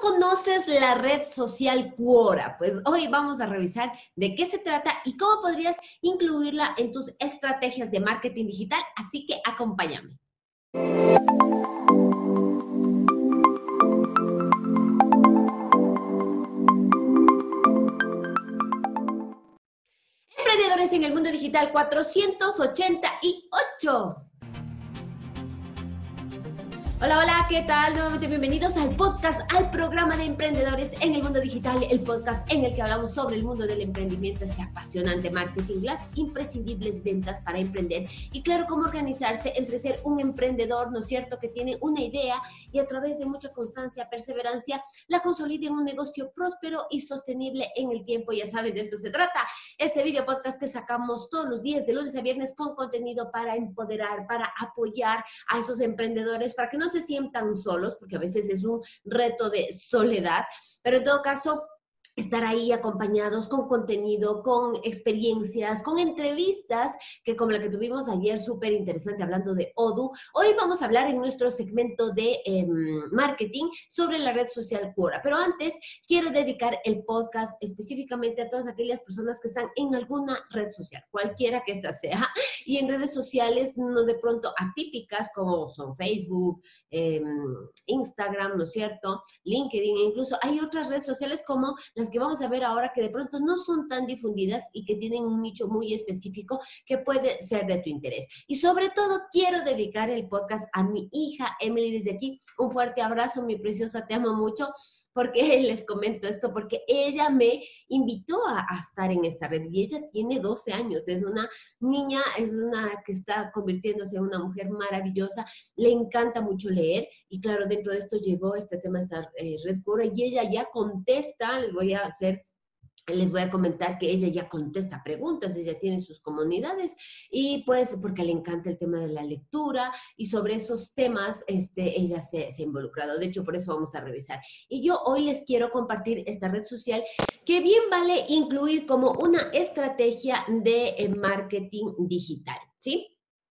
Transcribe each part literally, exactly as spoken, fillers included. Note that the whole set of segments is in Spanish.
¿Conoces la red social Quora? Pues hoy vamos a revisar de qué se trata y cómo podrías incluirla en tus estrategias de marketing digital, así que acompáñame. Emprendedores en el mundo digital cuatrocientos ochenta y ocho. Hola, hola, ¿qué tal? Nuevamente bienvenidos al podcast, al programa de emprendedores en el mundo digital, el podcast en el que hablamos sobre el mundo del emprendimiento, ese apasionante marketing, las imprescindibles ventas para emprender y claro, cómo organizarse entre ser un emprendedor, ¿no es cierto?, que tiene una idea y a través de mucha constancia, perseverancia, la consolide en un negocio próspero y sostenible en el tiempo. Ya saben, de esto se trata este video podcast que sacamos todos los días de lunes a viernes con contenido para empoderar, para apoyar a esos emprendedores, para que no se sientan solos, porque a veces es un reto de soledad, pero en todo caso, estar ahí acompañados con contenido, con experiencias, con entrevistas, que como la que tuvimos ayer, súper interesante, hablando de Odoo. Hoy vamos a hablar en nuestro segmento de eh, marketing sobre la red social Quora. Pero antes, quiero dedicar el podcast específicamente a todas aquellas personas que están en alguna red social, cualquiera que ésta sea, y en redes sociales no de pronto atípicas, como son Facebook, eh, Instagram, ¿no es cierto?, LinkedIn, e incluso hay otras redes sociales como las que vamos a ver ahora que de pronto no son tan difundidas y que tienen un nicho muy específico que puede ser de tu interés. Y sobre todo quiero dedicar el podcast a mi hija Emily. Desde aquí un fuerte abrazo, mi preciosa, te amo mucho. Porque les comento esto, porque ella me invitó a, a estar en esta red y ella tiene doce años, es una niña, es una que está convirtiéndose en una mujer maravillosa, le encanta mucho leer y claro, dentro de esto llegó este tema de esta eh, red Quora y ella ya contesta. Les voy a hacer Les voy a comentar que ella ya contesta preguntas, ella tiene sus comunidades y pues porque le encanta el tema de la lectura y sobre esos temas este, ella se, se ha involucrado. De hecho, por eso vamos a revisar. Y yo hoy les quiero compartir esta red social que bien vale incluir como una estrategia de eh, marketing digital, ¿sí?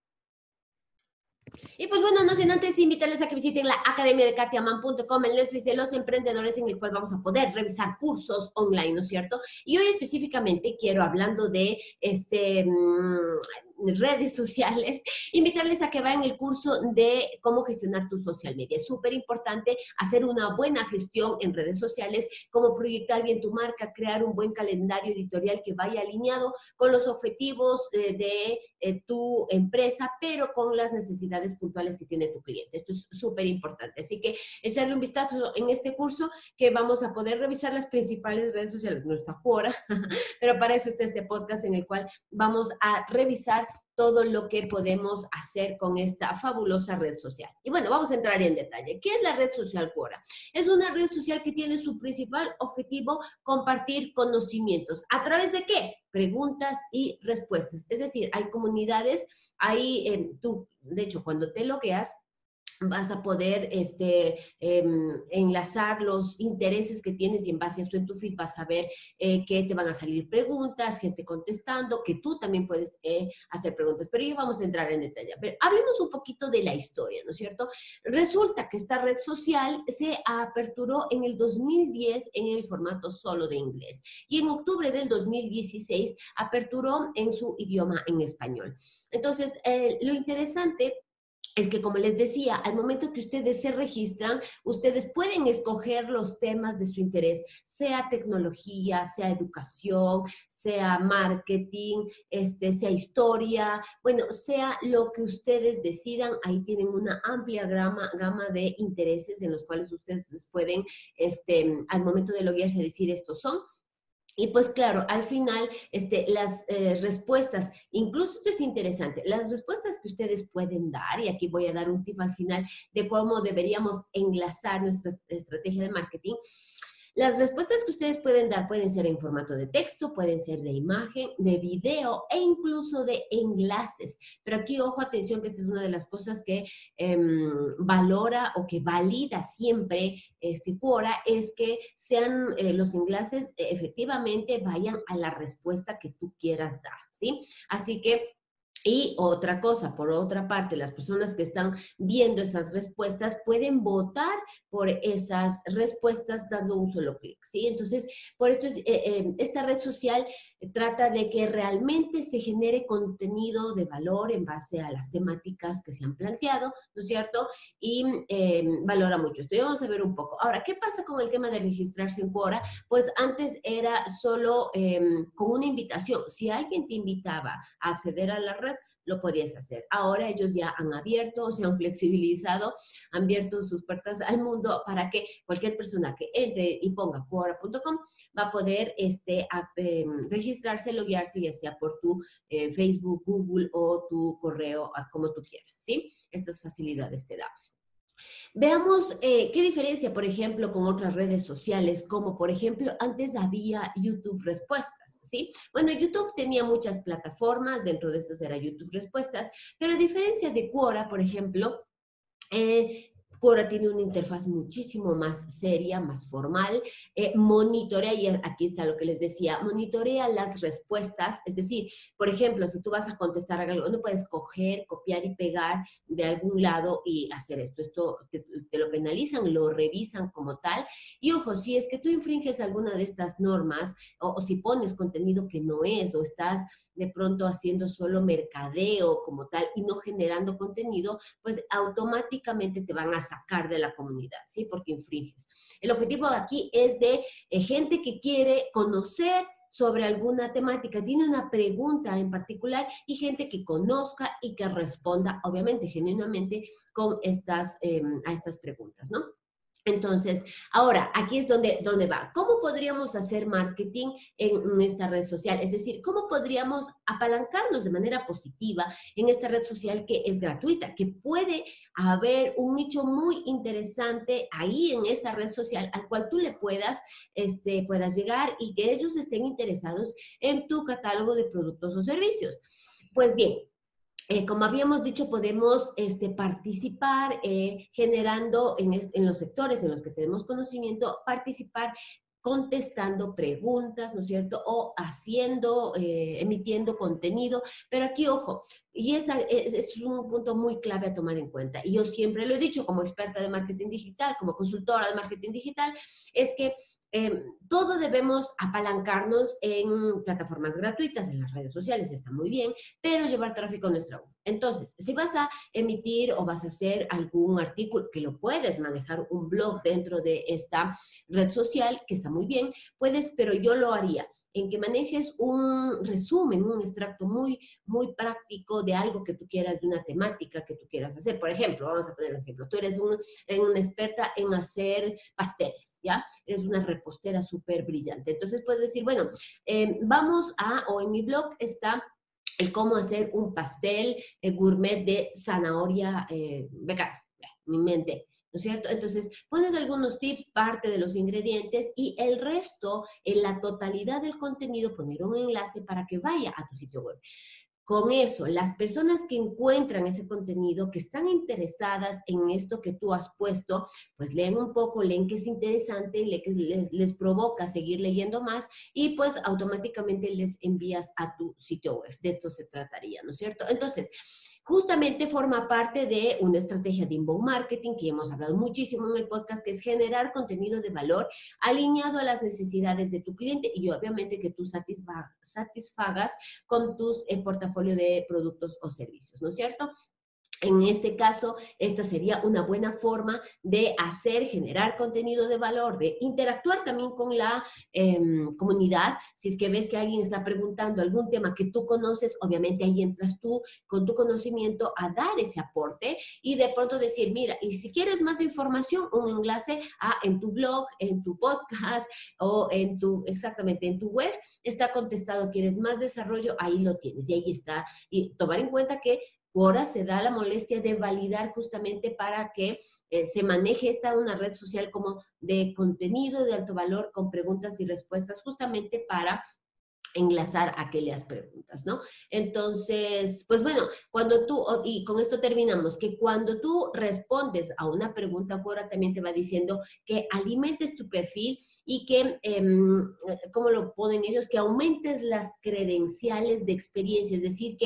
Y pues bueno, no sin antes invitarles a que visiten la academia de katia mann punto com, el Netflix de los emprendedores, en el cual vamos a poder revisar cursos online, ¿no es cierto? Y hoy específicamente quiero, hablando de este... Mmm, redes sociales, invitarles a que vayan el curso de cómo gestionar tu social media. Es súper importante hacer una buena gestión en redes sociales, cómo proyectar bien tu marca, crear un buen calendario editorial que vaya alineado con los objetivos eh, de eh, tu empresa, pero con las necesidades puntuales que tiene tu cliente. Esto es súper importante. Así que echarle un vistazo en este curso que vamos a poder revisar las principales redes sociales. No está Quora, pero para eso está este podcast en el cual vamos a revisar todo lo que podemos hacer con esta fabulosa red social. Y bueno, vamos a entrar en detalle. ¿Qué es la red social Quora? Es una red social que tiene su principal objetivo compartir conocimientos. ¿A través de qué? Preguntas y respuestas. Es decir, hay comunidades, hay, eh, tú, de hecho, cuando te logueas, vas a poder este, eh, enlazar los intereses que tienes y en base a eso en tu feed vas a ver eh, que te van a salir preguntas, gente contestando, que tú también puedes eh, hacer preguntas, pero ya vamos a entrar en detalle. Pero hablemos un poquito de la historia, ¿no es cierto? Resulta que esta red social se aperturó en el dos mil diez en el formato solo de inglés y en octubre del dos mil dieciséis aperturó en su idioma en español. Entonces, eh, lo interesante es que, como les decía, al momento que ustedes se registran, ustedes pueden escoger los temas de su interés, sea tecnología, sea educación, sea marketing, este, sea historia, bueno, sea lo que ustedes decidan. Ahí tienen una amplia gama, gama de intereses en los cuales ustedes pueden, este, al momento de loguearse, decir estos son. Y pues claro, al final, este, las eh, respuestas, incluso esto es interesante, las respuestas que ustedes pueden dar, y aquí voy a dar un tip al final de cómo deberíamos enlazar nuestra estrategia de marketing. Las respuestas que ustedes pueden dar pueden ser en formato de texto, pueden ser de imagen, de video e incluso de enlaces. Pero aquí, ojo, atención, que esta es una de las cosas que eh, valora o que valida siempre este Quora, es que sean eh, los enlaces eh, efectivamente vayan a la respuesta que tú quieras dar, ¿sí? Así que Y otra cosa, por otra parte, las personas que están viendo esas respuestas pueden votar por esas respuestas dando un solo clic, ¿sí? Entonces, por esto es, eh, eh, esta red social trata de que realmente se genere contenido de valor en base a las temáticas que se han planteado, ¿no es cierto? Y eh, valora mucho esto. Y vamos a ver un poco. Ahora, ¿qué pasa con el tema de registrarse en Quora? Pues antes era solo eh, con una invitación. Si alguien te invitaba a acceder a la red, lo podías hacer. Ahora ellos ya han abierto, se han flexibilizado, han abierto sus puertas al mundo para que cualquier persona que entre y ponga quora punto com va a poder este, a, eh, registrarse, loguearse, ya sea por tu eh, Facebook, Google o tu correo, como tú quieras, ¿sí? Estas facilidades te da. Veamos eh, qué diferencia, por ejemplo, con otras redes sociales, como por ejemplo, antes había YouTube Respuestas, ¿sí? Bueno, YouTube tenía muchas plataformas, dentro de estos era YouTube Respuestas, pero a diferencia de Quora, por ejemplo, eh, Quora tiene una interfaz muchísimo más seria, más formal, eh, monitorea, y aquí está lo que les decía, monitorea las respuestas, es decir, por ejemplo, si tú vas a contestar algo, no puedes coger, copiar y pegar de algún lado y hacer esto, esto te, te lo penalizan, lo revisan como tal, y ojo, si es que tú infringes alguna de estas normas, o, o si pones contenido que no es, o estás de pronto haciendo solo mercadeo como tal y no generando contenido, pues automáticamente te van a sacar de la comunidad, ¿sí? Porque infringes. El objetivo aquí es de eh, gente que quiere conocer sobre alguna temática, tiene una pregunta en particular y gente que conozca y que responda, obviamente, genuinamente con estas, eh, a estas preguntas, ¿no? Entonces, ahora, aquí es donde, donde va. ¿Cómo podríamos hacer marketing en esta red social? Es decir, ¿cómo podríamos apalancarnos de manera positiva en esta red social que es gratuita, que puede haber un nicho muy interesante ahí en esa red social al cual tú le puedas, este, puedas llegar y que ellos estén interesados en tu catálogo de productos o servicios? Pues bien, Eh, como habíamos dicho, podemos este, participar eh, generando en, en los sectores en los que tenemos conocimiento, participar contestando preguntas, ¿no es cierto? O haciendo, eh, emitiendo contenido. Pero aquí, ojo, y esa es, es un punto muy clave a tomar en cuenta. Y yo siempre lo he dicho como experta de marketing digital, como consultora de marketing digital, es que eh, todo debemos apalancarnos en plataformas gratuitas, en las redes sociales, está muy bien, pero llevar tráfico a nuestra web. Entonces, si vas a emitir o vas a hacer algún artículo, que lo puedes manejar un blog dentro de esta red social, que está muy bien, puedes, pero yo lo haría en que manejes un resumen, un extracto muy, muy práctico de algo que tú quieras, de una temática que tú quieras hacer. Por ejemplo, vamos a poner un ejemplo, tú eres un, una experta en hacer pasteles, ¿ya? Eres una repostera súper brillante. Entonces puedes decir, bueno, eh, vamos a, o en mi blog está el cómo hacer un pastel eh, gourmet de zanahoria eh, vegana, mi mente. ¿No es cierto? Entonces, pones algunos tips, parte de los ingredientes y el resto, en la totalidad del contenido, poner un enlace para que vaya a tu sitio web. Con eso, las personas que encuentran ese contenido, que están interesadas en esto que tú has puesto, pues leen un poco, leen que es interesante, leen que les, les provoca seguir leyendo más y pues automáticamente les envías a tu sitio web. De esto se trataría, ¿no es cierto? Entonces, justamente forma parte de una estrategia de inbound marketing que hemos hablado muchísimo en el podcast, que es generar contenido de valor alineado a las necesidades de tu cliente y obviamente que tú satisfa satisfagas con tus eh, portafolio de productos o servicios, ¿no es cierto? En este caso, esta sería una buena forma de hacer, generar contenido de valor, de interactuar también con la eh, comunidad. Si es que ves que alguien está preguntando algún tema que tú conoces, obviamente ahí entras tú con tu conocimiento a dar ese aporte y de pronto decir, mira, y si quieres más información, un enlace a, en tu blog, en tu podcast o en tu, exactamente, en tu web, está contestado, quieres más desarrollo, ahí lo tienes y ahí está. Y tomar en cuenta que Quora se da la molestia de validar justamente para que eh, se maneje esta una red social como de contenido de alto valor con preguntas y respuestas justamente para enlazar aquellas preguntas, ¿no? Entonces, pues bueno, cuando tú, y con esto terminamos, que cuando tú respondes a una pregunta, Quora también te va diciendo que alimentes tu perfil y que, eh, ¿cómo lo ponen ellos? Que aumentes las credenciales de experiencia, es decir, que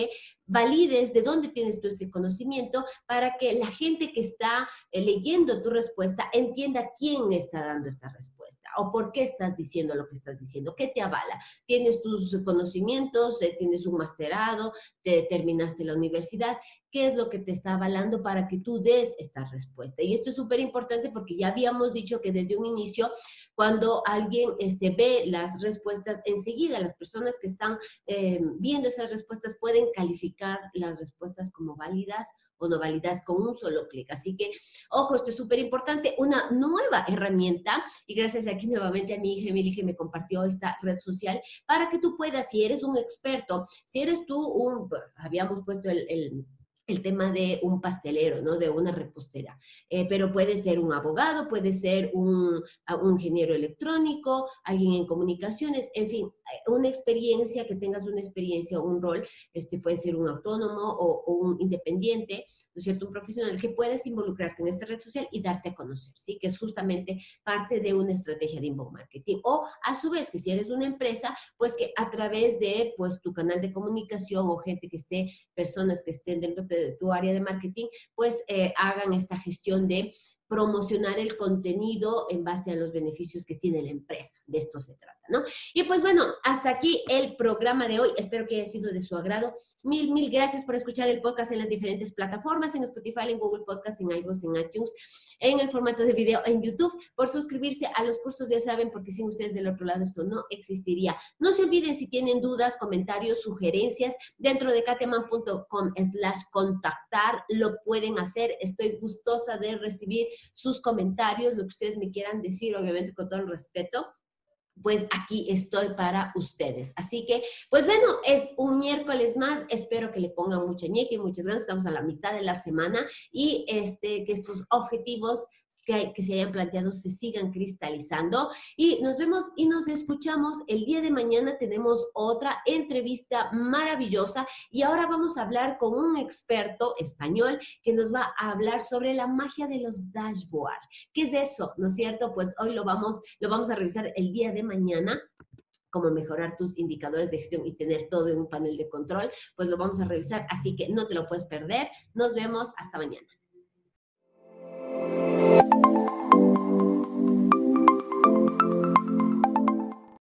valides de dónde tienes tú este conocimiento para que la gente que está eh, leyendo tu respuesta entienda quién está dando esta respuesta o por qué estás diciendo lo que estás diciendo, qué te avala. Tienes tus conocimientos, eh, tienes un masterado, te terminaste la universidad, qué es lo que te está avalando para que tú des esta respuesta. Y esto es súper importante porque ya habíamos dicho que desde un inicio, cuando alguien este, ve las respuestas, enseguida las personas que están eh, viendo esas respuestas pueden calificar las respuestas como válidas o no válidas con un solo clic. Así que, ojo, esto es súper importante, una nueva herramienta, y gracias aquí nuevamente a mi hija Emily que me compartió esta red social, para que tú puedas, si eres un experto, si eres tú un, habíamos puesto el, el el tema de un pastelero, ¿no? De una repostera. Eh, pero puede ser un abogado, puede ser un, un ingeniero electrónico, alguien en comunicaciones, en fin, una experiencia, que tengas una experiencia o un rol, este puede ser un autónomo o, o un independiente, ¿no es cierto? Un profesional que puedas involucrarte en esta red social y darte a conocer, ¿sí? Que es justamente parte de una estrategia de inbound marketing. O a su vez, que si eres una empresa, pues que a través de, pues, tu canal de comunicación o gente que esté, personas que estén dentro de de tu área de marketing, pues eh, hagan esta gestión de promocionar el contenido en base a los beneficios que tiene la empresa. De esto se trata, ¿no? Y pues bueno, hasta aquí el programa de hoy. Espero que haya sido de su agrado. Mil, mil gracias por escuchar el podcast en las diferentes plataformas, en Spotify, en Google Podcast, en iVoox, en iTunes, en el formato de video en YouTube, por suscribirse a los cursos, ya saben, porque sin ustedes del otro lado esto no existiría. No se olviden, si tienen dudas, comentarios, sugerencias, dentro de kateman punto com slash contactar, lo pueden hacer. Estoy gustosa de recibir sus comentarios, lo que ustedes me quieran decir, obviamente con todo el respeto. Pues aquí estoy para ustedes. Así que, pues bueno, es un miércoles más. Espero que le pongan mucha ñeca y muchas ganas. Estamos a la mitad de la semana y este, que sus objetivos que, que se hayan planteado se sigan cristalizando. Y nos vemos y nos escuchamos el día de mañana. Tenemos otra entrevista maravillosa y ahora vamos a hablar con un experto español que nos va a hablar sobre la magia de los dashboards. ¿Qué es eso? ¿No es cierto? Pues hoy lo vamos, lo vamos a revisar el día de mañana, cómo mejorar tus indicadores de gestión y tener todo en un panel de control, pues lo vamos a revisar, así que no te lo puedes perder. Nos vemos hasta mañana.